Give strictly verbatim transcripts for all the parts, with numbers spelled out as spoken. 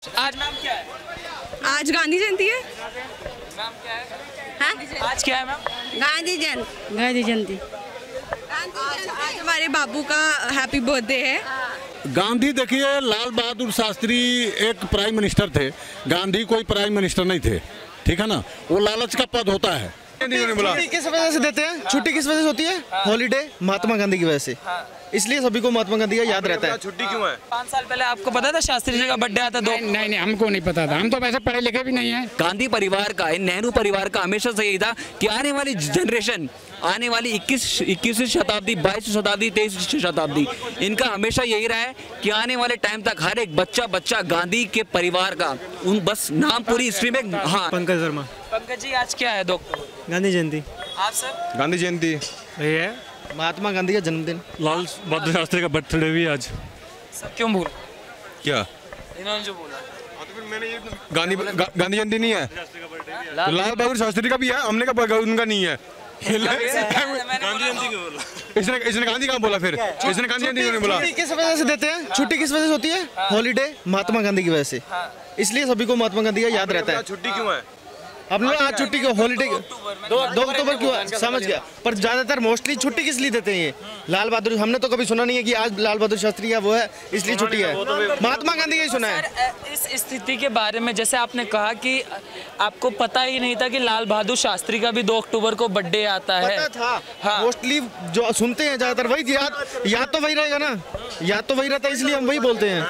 आज नाम क्या है? आज गांधी जयंती है। नाम क्या है? हाँ? आज क्या है मैम? गांधी जयंती। गांधी जयंती आज, आज हमारे बाबू का हैप्पी बर्थडे है। गांधी देखिए, लाल बहादुर शास्त्री एक प्राइम मिनिस्टर थे, गांधी कोई प्राइम मिनिस्टर नहीं थे, ठीक है ना। वो लालच का पद होता है। छुट्टी किस वजह से देते हैं? छुट्टी किस वजह से होती है? हॉलीडे महात्मा गांधी की वजह से, इसलिए सभी को महात्मा गांधी का याद रहता है। छुट्टी क्यों है? पाँच साल पहले आपको पता था शास्त्री जी का बर्थडे आता? दो नहीं नहीं, हमको नहीं पता था, हम तो वैसे पढ़े लिखे भी नहीं है। गांधी परिवार का, नेहरू परिवार का हमेशा से यही था कि आने वाली जनरेशन, आने वाली इक्कीस इक्कीसवीं शताब्दी, बाईसवीं शताब्दी, तेईसवीं शताब्दी, इनका हमेशा यही रहा है कि आने वाले टाइम तक हर एक बच्चा बच्चा गांधी के परिवार का, उन बस नाम पूरी हिस्ट्री में। हाँ, पंकज शर्मा। पंकज जी, आज क्या है? दो गांधी जयंती। आप सर? गांधी जयंती है महात्मा गांधी का जन्मदिन। लाल बहादुर शास्त्री का बर्थडे भी आज। सब क्यों भूल? क्या इन्होंने जो बोला गांधी गा, गांधी जयंती नहीं है, तो लाल बहादुर शास्त्री का भी है, हमने का उनका नहीं है। गांधी जयंती क्यों बोला? इसने इसने गांधी कहाँ बोला? फिर इसने गांधी जयंती क्यों बोला? छुट्टी किस वजह से देते हैं? छुट्टी किस वजह से होती है? हॉलीडे महात्मा गांधी की वजह से, इसलिए सभी को महात्मा गांधी का याद रहता है। छुट्टी क्यों है? अब लोग आज छुट्टी क्यों? हॉलीडे दो अक्टूबर क्यों? समझ गया, पर ज्यादातर मोस्टली छुट्टी किस लिए देते हैं? ये लाल बहादुर, हमने तो कभी सुना नहीं है कि आज लाल बहादुर शास्त्री का वो है इसलिए छुट्टी है। महात्मा गांधी का ही सुना है। इस स्थिति के बारे में, जैसे आपने कहा कि आपको पता ही नहीं था कि लाल बहादुर शास्त्री का भी दो अक्टूबर को बर्थडे आता है। पता था, हाँ। मोस्टली जो सुनते हैं ज्यादातर वही याद याद तो वही रहेगा ना, याद तो वही रहता है, इसलिए हम वही बोलते हैं।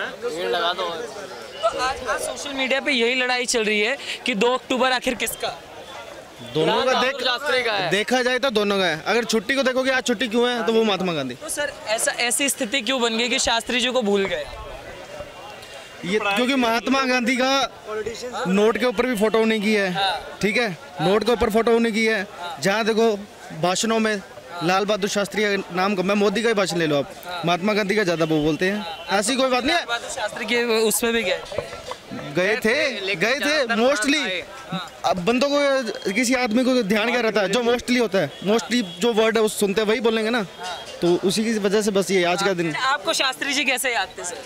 तो आज आज सोशल मीडिया पे यही लड़ाई चल रही है कि दो अक्टूबर आखिर किसका? दोनों का देख देखा जाए तो दोनों का है। अगर छुट्टी को देखोगे आज छुट्टी क्यों है, तो वो महात्मा गांधी। तो सर, ऐसा ऐसी स्थिति क्यों बन गई कि शास्त्री जी को भूल गए? ये क्योंकि महात्मा गांधी का नोट के ऊपर भी फोटो होने की है, ठीक है, नोट के ऊपर फोटो होने की है। जहाँ देखो भाषणों में लाल बहादुर शास्त्री का नाम को, मैं मोदी का ही भाषण ले लो आप, महात्मा गांधी का ज्यादा वो बोलते हैं। ऐसी कोई बात नहीं है। शास्त्री के उसमें भी गए गए थे गए थे मोस्टली। अब बंदों को, किसी आदमी को ध्यान क्या रहता है? जो मोस्टली होता है, मोस्टली जो वर्ड है वो सुनते हैं वही बोलेंगे ना, तो उसी की वजह से बस ये आज का दिन। आपको शास्त्री जी कैसे याद थे सर?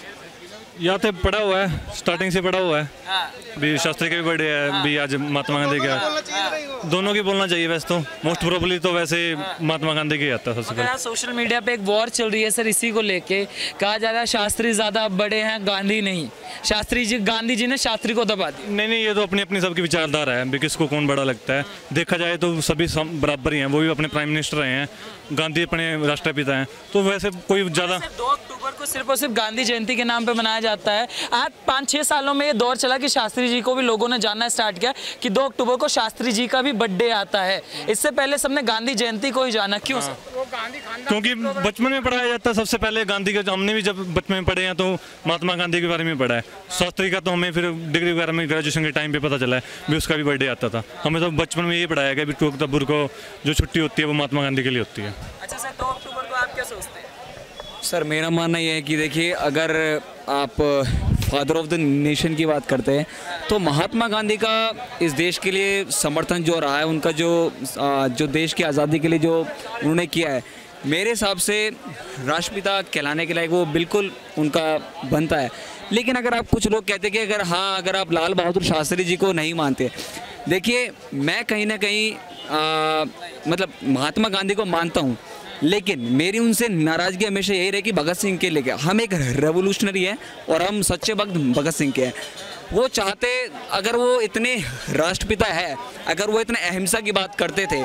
याद है, पढ़ा हुआ है, स्टार्टिंग से पढ़ा हुआ है। भी शास्त्री का भी बर्थडे है, भी आज महात्मा गांधी का, दोनों की बोलना चाहिए वैसे तो। मोस्ट प्रोबेबली तो वैसे महात्मा गांधी के आता है सबसे पहले। सोशल मीडिया पे एक वॉर चल रही है सर, इसी को लेके कहा जा रहा है शास्त्री ज्यादा बड़े हैं, गांधी नहीं। शास्त्री जी, गांधी जी ने शास्त्री को दबा दी। नहीं नहीं, ये तो अपनी अपनी सबकी विचारधारा है, भी किसको कौन बड़ा लगता है। देखा जाए तो सभी बराबर ही हैं, वो भी अपने प्राइम मिनिस्टर रहे हैं, गांधी अपने राष्ट्रपिता हैं, तो वैसे कोई ज़्यादा। दो अक्टूबर को सिर्फ और सिर्फ गांधी जयंती के नाम पे मनाया जाता है। आज पाँच छः सालों में ये दौर चला कि शास्त्री जी को भी लोगों ने जानना स्टार्ट किया कि दो अक्टूबर को शास्त्री जी का भी बर्थडे आता है। इससे पहले सबने गांधी जयंती को ही जाना, क्यों सर? क्योंकि बचपन में पढ़ाया जाता है सबसे पहले गांधी का। हमने भी जब बचपन में पढ़े हैं तो महात्मा गांधी के बारे में पढ़ा है। शास्त्री का तो हमें फिर डिग्री वगैरह में, ग्रेजुएशन के टाइम पे पता चला है भी उसका भी बर्थडे आता था। हमें तो बचपन में ये पढ़ाया गया भी टू अक्टूबर को जो छुट्टी होती है वो महात्मा गांधी के लिए होती है। अच्छा सर, दो अक्टूबर को आप क्या सोचते हैं? सर, मेरा मानना ये है कि देखिए, अगर आप फादर ऑफ द नेशन की बात करते हैं तो महात्मा गांधी का इस देश के लिए समर्थन जो रहा है, उनका जो जो देश की आज़ादी के लिए जो उन्होंने किया है, मेरे हिसाब से राष्ट्रपिता कहलाने के लायक वो बिल्कुल उनका बनता है। लेकिन अगर आप, कुछ लोग कहते हैं कि अगर हाँ अगर आप लाल बहादुर शास्त्री जी को नहीं मानते, देखिए मैं कहीं ना कहीं आ, मतलब महात्मा गांधी को मानता हूँ, लेकिन मेरी उनसे नाराज़गी हमेशा यही रही कि भगत सिंह के लेके, हम एक रेवोल्यूशनरी हैं और हम सच्चे भक्त भगत सिंह के हैं। वो चाहते, अगर वो इतने राष्ट्रपिता है, अगर वो इतने अहिंसा की बात करते थे,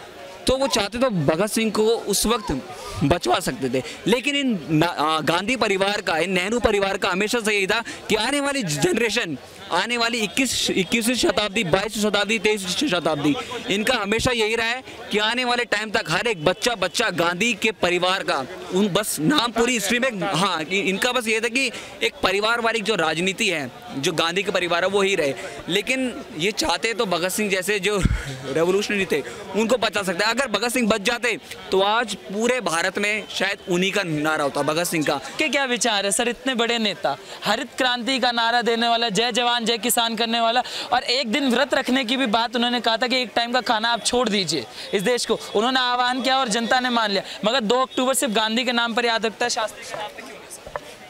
तो वो चाहते तो भगत सिंह को उस वक्त बचवा सकते थे। लेकिन इन गांधी परिवार का, इन नेहरू परिवार का हमेशा से यही था कि आने वाली जनरेशन, आने वाली इक्कीस इक्कीसवीं शताब्दी, बाईसवीं शताब्दी, तेईसवीं शताब्दी, इनका हमेशा यही रहा है कि आने वाले टाइम तक हर एक बच्चा बच्चा गांधी के परिवार का, उन बस नाम पूरी हिस्ट्री में। हाँ, इनका बस ये था कि एक परिवारवारिक जो राजनीति है, जो गांधी के परिवार है वो ही रहे। लेकिन ये चाहते तो भगत सिंह जैसे जो रेवोल्यूशनरी थे उनको बचा सकते हैं। अगर भगत सिंह बच जाते तो आज पूरे भारत में शायद उन्हीं का नारा होता, भगत सिंह का। के क्या विचार है सर? इतने बड़े नेता, हरित क्रांति का नारा देने वाला, जय जवान जय किसान करने वाला, और एक दिन व्रत रखने की भी बात उन्होंने कहा था कि एक टाइम का खाना आप छोड़ दीजिए इस देश को, उन्होंने आह्वान किया और जनता ने मान लिया। मगर दो अक्टूबर सिर्फ गांधी के नाम पर याद रखता है, शास्त्री के नाम पे क्यों नहीं?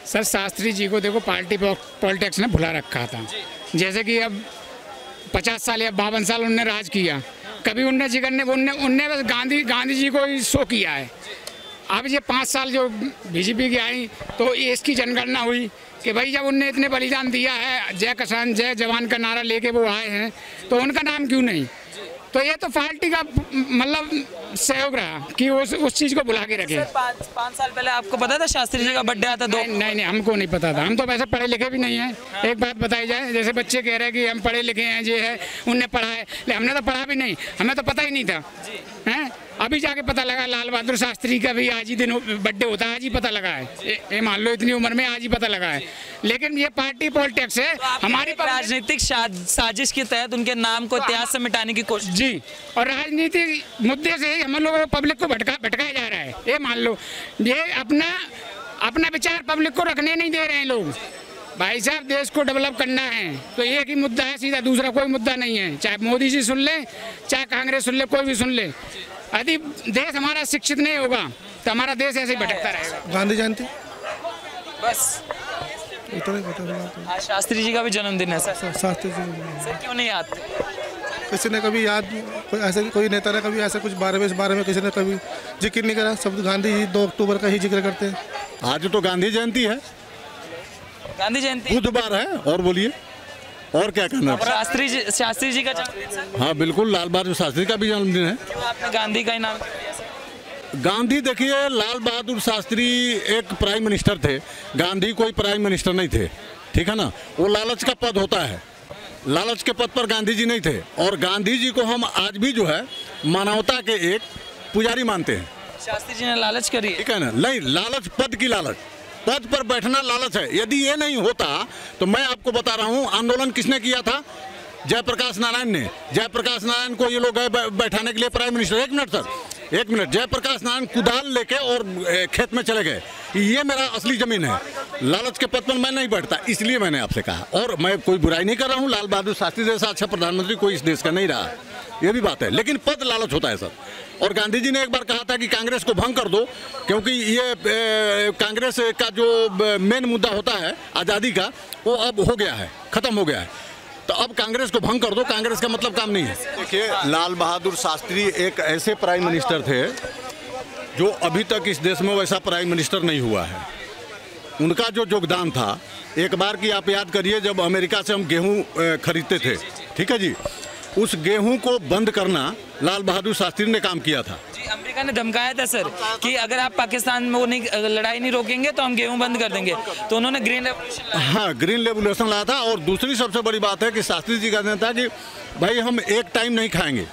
सर शास्त्री जी को देखो पार्टी पॉलिटिक्स ने भुला रखा था। जैसे कि अब पचास साल या बावन साल उनने राज किया, कभी उनने जिगर ने उनने उनने बस गांधी गांधी जी को ही शो किया है। अब ये पाँच साल जो बीजेपी की आई तो इसकी जनगणना हुई कि भाई जब उनने इतने बलिदान दिया है, जय किसान जय जवान का नारा लेके वो आए हैं, तो उनका नाम क्यों नहीं? तो ये तो पार्टी का मतलब सहयोग रहा कि उस उस चीज़ को बुला के रखे। पाँच पाँच साल पहले आपको पता था शास्त्री जी का बर्थडे आता दो? नहीं, नहीं नहीं हमको नहीं पता था, हम तो वैसे पढ़े लिखे भी नहीं हैं। एक बात बताई जाए, जैसे बच्चे कह रहे हैं कि हम पढ़े लिखे हैं, ये है उनने पढ़ा है, लेकिन हमने तो पढ़ा भी नहीं, हमें तो पता ही नहीं था हैं। अभी जाके पता लगा लाल बहादुर शास्त्री का भी आज ही दिन बर्थडे होता है, आज ही पता लगा है। ये मान लो इतनी उम्र में आज ही पता लगा है। लेकिन ये पार्टी पॉलिटिक्स है हमारी राजनीतिक साजिश के तहत उनके नाम को इतिहास से मिटाने की कोशिश। जी, और राजनीतिक मुद्दे से ही हम लोग पब्लिक को भटका भटकाया जा रहा है। ये मान लो ये अपना अपना विचार पब्लिक को रखने नहीं दे रहे हैं लोग। भाई साहब देश को डेवलप करना है तो एक ही मुद्दा है सीधा, दूसरा कोई मुद्दा नहीं है। चाहे मोदी जी सुन ले, चाहे कांग्रेस सुन ले, कोई भी सुन ले, यदि देश हमारा शिक्षित नहीं होगा तो हमारा देश ऐसे ही भटकता रहेगा। गांधी जयंती बस आज शास्त्री जी का भी जन्मदिन है सर। शास्त्री जी सर क्यों नहीं याद? किसी ने कभी याद कोई ऐसे कोई नेता ने कभी ऐसा कुछ बारे में इस बारे में किसी ने कभी जिक्र नहीं करा। सब गांधी जी दो अक्टूबर का ही जिक्र करते हैं। आज तो गांधी जयंती है, गांधी जयंती बुधवार है। और बोलिए और क्या कहना है? शास्त्री जी शास्त्री जी का जन्मदिन। हाँ बिल्कुल, लाल बहादुर शास्त्री का भी जन्मदिन है। क्यों आपने गांधी का ही नाम? गांधी देखिए, लाल बहादुर शास्त्री एक प्राइम मिनिस्टर थे, गांधी कोई प्राइम मिनिस्टर नहीं थे, ठीक है ना। वो लालच का पद होता है, लालच के पद पर गांधी जी नहीं थे। और गांधी जी को हम आज भी जो है मानवता के एक पुजारी मानते हैं। शास्त्री जी ने लालच करी, ठीक है ना। नहीं, लालच पद की लालच, पद पर बैठना लालच है। यदि ये नहीं होता तो मैं आपको बता रहा हूँ, आंदोलन किसने किया था? जयप्रकाश नारायण ने। जयप्रकाश नारायण को ये लोग बैठाने के लिए प्राइम मिनिस्टर, एक मिनट सर, एक मिनट, जयप्रकाश नारायण कुदाल लेके और खेत में चले गए, ये मेरा असली जमीन है। लालच के पद पर मैं नहीं बैठता, इसलिए मैंने आपसे कहा। और मैं कोई बुराई नहीं कर रहा हूँ, लाल बहादुर शास्त्री जैसा अच्छा प्रधानमंत्री कोई इस देश का नहीं रहा, ये भी बात है। लेकिन पद लालच होता है सर। और गांधी जी ने एक बार कहा था कि कांग्रेस को भंग कर दो, क्योंकि ये कांग्रेस का जो मेन मुद्दा होता है आज़ादी का, वो अब हो गया है, ख़त्म हो गया है। तो अब कांग्रेस को भंग कर दो, कांग्रेस का मतलब काम नहीं है। देखिए, लाल बहादुर शास्त्री एक ऐसे प्राइम मिनिस्टर थे जो अभी तक इस देश में वैसा प्राइम मिनिस्टर नहीं हुआ है। उनका जो योगदान था, एक बार की आप याद करिए, जब अमेरिका से हम गेहूं खरीदते थे, ठीक है जी, उस गेहूं को बंद करना लाल बहादुर शास्त्री ने काम किया था। जी, अमेरिका ने धमकाया था सर कि अगर आप पाकिस्तान में वो नहीं लड़ाई नहीं रोकेंगे तो हम गेहूं बंद कर देंगे, तो उन्होंने ग्रीन रेवोल्यूशन, हाँ ग्रीन रेवोल्यूशन लाया था। और दूसरी सबसे बड़ी बात है कि शास्त्री जी कहते था कि भाई हम एक टाइम नहीं खाएंगे,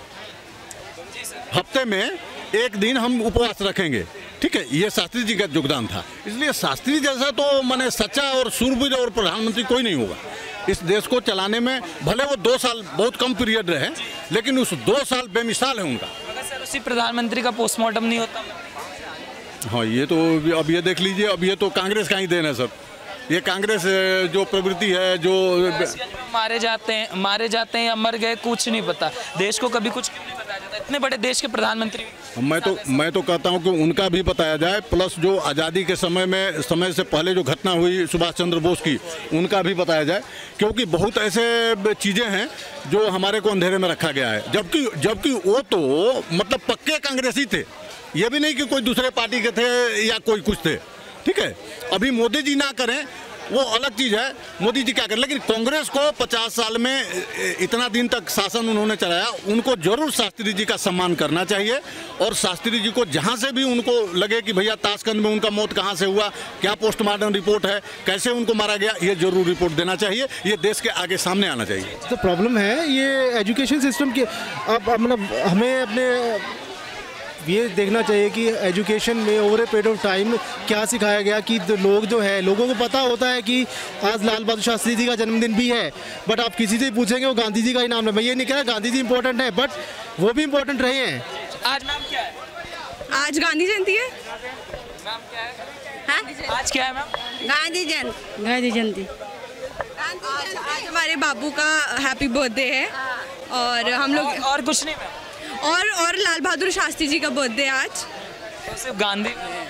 हफ्ते में एक दिन हम उपवास रखेंगे, ठीक है। ये शास्त्री जी का योगदान था। इसलिए शास्त्री जैसा तो मैंने सच्चा और सूरवीर और प्रधानमंत्री कोई नहीं होगा इस देश को चलाने में। भले वो दो साल बहुत कम पीरियड रहे, लेकिन उस दो साल बेमिसाल है उनका। अगर सर उसी प्रधानमंत्री का पोस्टमार्टम नहीं होता? हाँ, ये तो अब ये देख लीजिए, अब ये तो कांग्रेस का ही देन है सर। ये कांग्रेस जो प्रवृत्ति है, जो मारे जाते हैं मारे जाते हैं या मर गए कुछ नहीं पता, देश को कभी कुछ नहीं बताया जाता। इतने बड़े देश के प्रधानमंत्री, मैं तो मैं तो कहता हूं कि उनका भी बताया जाए, प्लस जो आज़ादी के समय में समय से पहले जो घटना हुई सुभाष चंद्र बोस की, उनका भी बताया जाए। क्योंकि बहुत ऐसे चीज़ें हैं जो हमारे को अंधेरे में रखा गया है, जबकि जबकि वो तो मतलब पक्के कांग्रेसी थे। ये भी नहीं कि कोई दूसरे पार्टी के थे या कोई कुछ थे, ठीक है। अभी मोदी जी ना करें वो अलग चीज़ है, मोदी जी क्या करें, लेकिन कांग्रेस को पचास साल में इतना दिन तक शासन उन्होंने चलाया, उनको जरूर शास्त्री जी का सम्मान करना चाहिए। और शास्त्री जी को जहाँ से भी उनको लगे कि भैया ताशकंद में उनका मौत कहाँ से हुआ, क्या पोस्टमार्टम रिपोर्ट है, कैसे उनको मारा गया, ये जरूर रिपोर्ट देना चाहिए। ये देश के आगे सामने आना चाहिए। तो प्रॉब्लम है ये एजुकेशन सिस्टम की। अब मतलब हमें अपने ये देखना चाहिए कि एजुकेशन में over a period of time क्या सिखाया गया कि लोग जो है, लोगों को पता होता है कि आज लाल बहादुर शास्त्री जी का जन्मदिन भी है, बट आप किसी से पूछेंगे वो गांधी जी का ही नाम है। मैं ये नहीं कह रहा गांधी जी इंपॉर्टेंट है, बट वो भी इंपॉर्टेंट रहे हैं। आज नाम क्या है? आज गांधी जयंती है। नाम क्या है? हाँ? आज क्या है मैम? गांधी जयंती। गांधी जयंती आज, आज हमारे बाबू का हैप्पी बर्थडे है और हम लोग और, और कुछ नहीं मैम? और और लाल बहादुर शास्त्री जी का बर्थडे आज। तो सिर्फ गांधी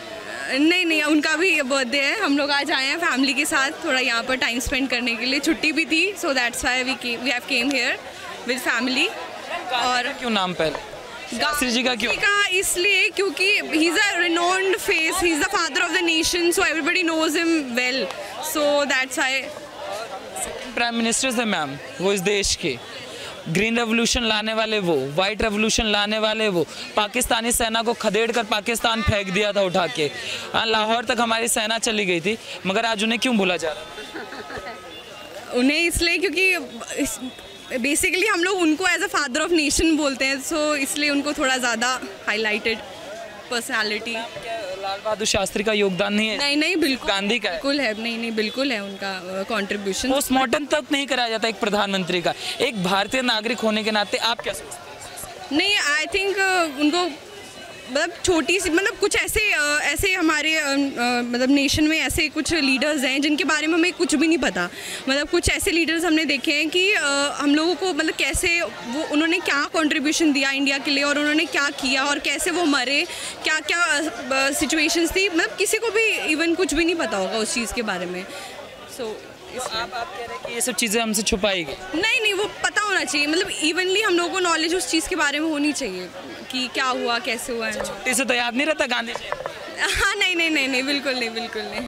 नहीं नहीं, उनका भी बर्थडे है। हम लोग आज आए हैं फैमिली के साथ थोड़ा यहाँ पर टाइम स्पेंड करने के लिए, छुट्टी भी थी, so that's why we we have came here with family. और क्यों नाम पहले शास्त्री जी का क्यों? का इसलिए क्योंकि he is a renowned face, he is the father of the nation, so everybody knows him well, so that's why. Prime minister थे मैम, वो इस देश के ग्रीन रेवोल्यूशन लाने वाले, वो वाइट रेवोल्यूशन लाने वाले, वो पाकिस्तानी सेना को खदेड़ कर पाकिस्तान फेंक दिया था उठा के। हाँ, लाहौर तक हमारी सेना चली गई थी, मगर आज उन्हें क्यों भूला जा रहा? उन्हें इसलिए क्योंकि बेसिकली हम लोग उनको as a father of nation बोलते हैं, सो इसलिए उनको थोड़ा ज़्यादा हाईलाइटेड पर्सनालिटी। लाल बहादुर शास्त्री का योगदान नहीं है? नहीं नहीं, बिल्कुल गांधी का बिल्कुल है। नहीं नहीं, बिल्कुल है उनका कंट्रीब्यूशन। पोस्टमार्टम तक नहीं कराया जाता एक प्रधानमंत्री का, एक भारतीय नागरिक होने के नाते आप क्या सोचते हैं? नहीं, आई थिंक उनको मतलब छोटी सी मतलब कुछ ऐसे ऐसे हमारे मतलब नेशन में ऐसे कुछ लीडर्स हैं जिनके बारे में हमें कुछ भी नहीं पता। मतलब कुछ ऐसे लीडर्स हमने देखे हैं कि हम लोगों को मतलब कैसे वो उन्होंने क्या कंट्रीब्यूशन दिया इंडिया के लिए और उन्होंने क्या किया और कैसे वो मरे, क्या क्या सिचुएशंस थी, मतलब किसी को भी इवन कुछ भी नहीं पता होगा उस चीज़ के बारे में। सो so, आप आप कह रहे हैं कि ये सब चीज़ें हमसे छुपाई गई? नहीं नहीं, वो पता होना चाहिए, मतलब इवनली हम लोगों को नॉलेज उस चीज़ के बारे में होनी चाहिए कि क्या हुआ, कैसे हुआ है। छुट्टी से तो याद नहीं रहता गांधी जी? हाँ, नहीं नहीं नहीं नहीं, बिल्कुल नहीं, बिल्कुल नहीं।